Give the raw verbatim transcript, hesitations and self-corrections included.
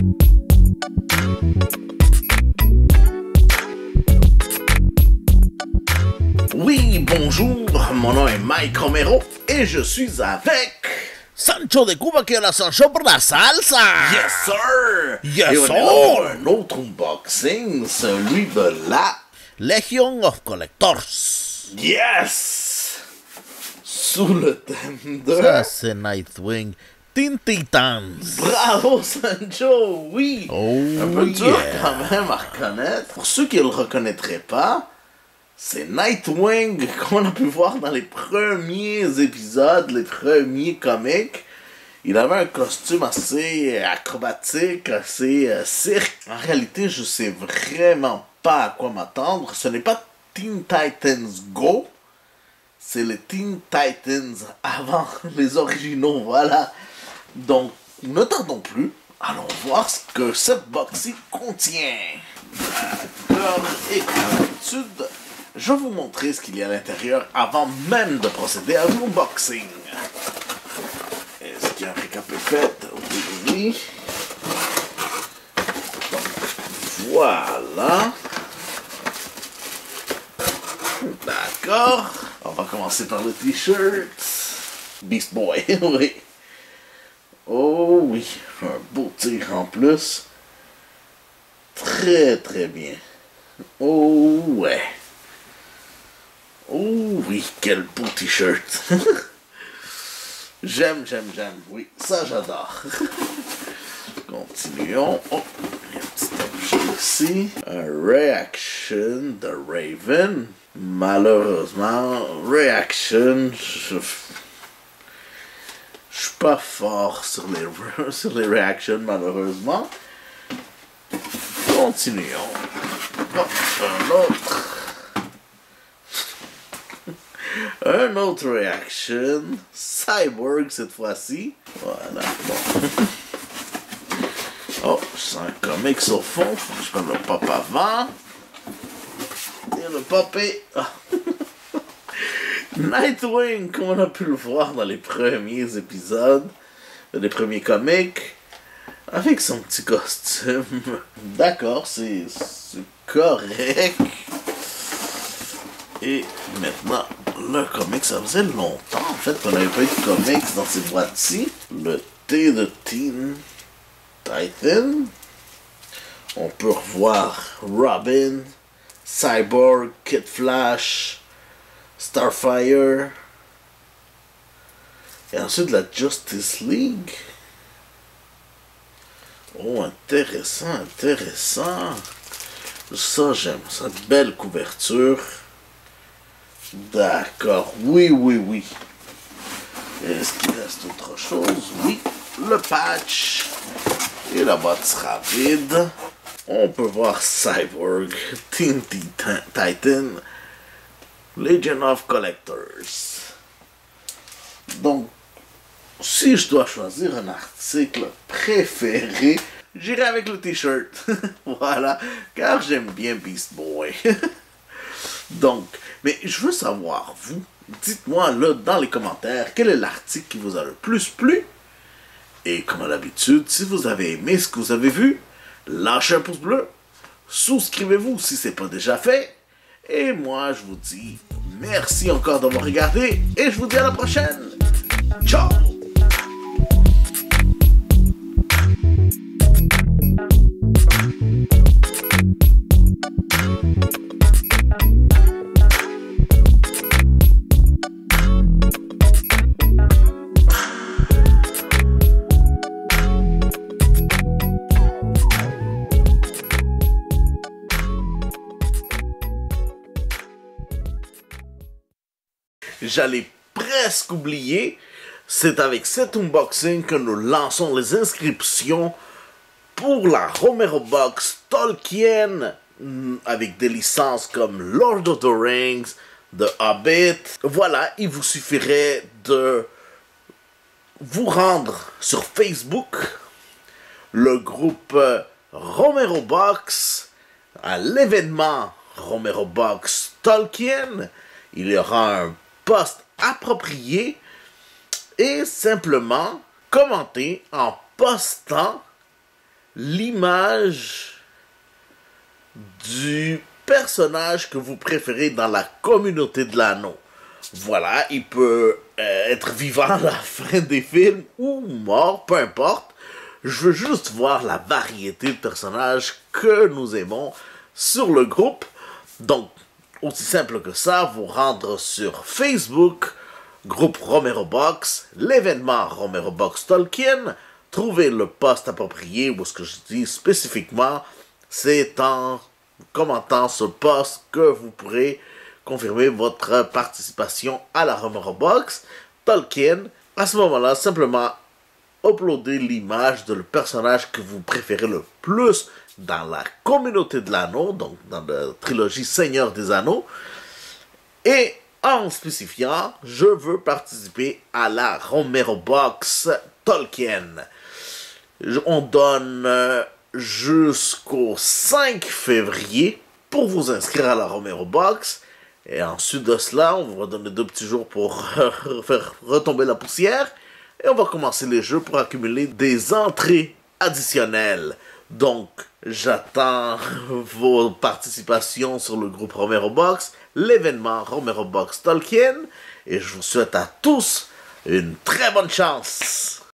Oui, bonjour, mon nom est Mike Romero et je suis avec Sancho de Cuba qui est la Sancho pour la salsa. Yes sir! Yes et on sir! est là pour un autre unboxing, celui de la Legion of Collectors. Yes! Sous le thème de... Ça c'est Nightwing Teen Titans. Bravo Sancho, oui! Oh, un peu dur yeah. quand même à reconnaître. Pour ceux qui ne le reconnaîtraient pas, c'est Nightwing qu'on a pu voir dans les premiers épisodes, les premiers comics. Il avait un costume assez acrobatique, assez euh, cirque. En réalité, je sais vraiment pas à quoi m'attendre. Ce n'est pas Teen Titans Go, c'est les Teen Titans avant les originaux, voilà. Donc, ne tardons plus. Allons voir ce que cette box-ci contient. D'accord, et comme d'habitude, je vais vous montrer ce qu'il y a à l'intérieur avant même de procéder à l'unboxing. Est-ce qu'il y a un récap est fait? Oui, oui. Donc, voilà. D'accord. On va commencer par le t-shirt. Beast Boy, oui. Oh oui, un beau tir en plus. Très très bien. Oh ouais. Oh oui, quel beau t-shirt. J'aime, j'aime, j'aime. Oui, ça j'adore. Continuons. Oh, il y a un petit objet ici. Un Reaction de Raven. Malheureusement, Reaction, je... Je suis pas fort sur les, sur les Reactions, malheureusement. Continuons. Oh, un autre. Un autre Reaction, Cyborg cette fois-ci. Voilà, bon. Oh, je sens un comics au fond, faut que je prenne le pop avant. Et le pop est... Ah. Nightwing, comme on a pu le voir dans les premiers épisodes, les premiers comics, avec son petit costume. D'accord, c'est correct. Et maintenant, le comic, ça faisait longtemps en fait qu'on n'avait pas eu de comics dans ces boîtes-ci. Le T de Teen Titan. On peut revoir Robin, Cyborg, Kid Flash, Starfire. Et ensuite la Justice League. Oh, intéressant, intéressant. Ça, j'aime. Ça, belle couverture. D'accord, oui, oui, oui. Est-ce qu'il reste autre chose? Oui, le patch. Et la boîte sera vide. On peut voir Cyborg, Teen Titan, Legion of Collectors. Donc, si je dois choisir un article préféré, j'irai avec le t-shirt. Voilà, car j'aime bien Beast Boy. Donc, mais je veux savoir, vous, dites-moi là dans les commentaires, quel est l'article qui vous a le plus plu? Et comme à l'habitude, si vous avez aimé ce que vous avez vu, lâchez un pouce bleu, souscrivez-vous si ce n'est pas déjà fait, et moi je vous dis merci encore d'avoir regardé, et je vous dis à la prochaine. Ciao! J'allais presque oublier, c'est avec cet unboxing que nous lançons les inscriptions pour la Romero Box Tolkien, avec des licences comme Lord of the Rings, The Hobbit. Voilà, il vous suffirait de vous rendre sur Facebook, le groupe Romero Box, à l'événement Romero Box Tolkien. Il y aura un post approprié et simplement commenter en postant l'image du personnage que vous préférez dans la communauté de l'anneau. Voilà, il peut euh, être vivant à la fin des films ou mort, peu importe. Je veux juste voir la variété de personnages que nous aimons sur le groupe. Donc, aussi simple que ça, vous rendre sur Facebook, groupe Romero Box, l'événement Romero Box Tolkien, trouver le post approprié ou ce que je dis spécifiquement, c'est en commentant ce post que vous pourrez confirmer votre participation à la Romero Box Tolkien. À ce moment-là, simplement uploader l'image de le personnage que vous préférez le plus dans la communauté de l'anneau, donc dans la trilogie Seigneur des Anneaux, et en spécifiant, je veux participer à la Romero Box Tolkien. On donne euh, jusqu'au cinq février pour vous inscrire à la Romero Box. Et ensuite de cela, on va donner deux petits jours pour faire retomber la poussière. Et on va commencer les jeux pour accumuler des entrées additionnelles. Donc, j'attends vos participations sur le groupe Romero Box, l'événement Romero Box Tolkien. Et je vous souhaite à tous une très bonne chance.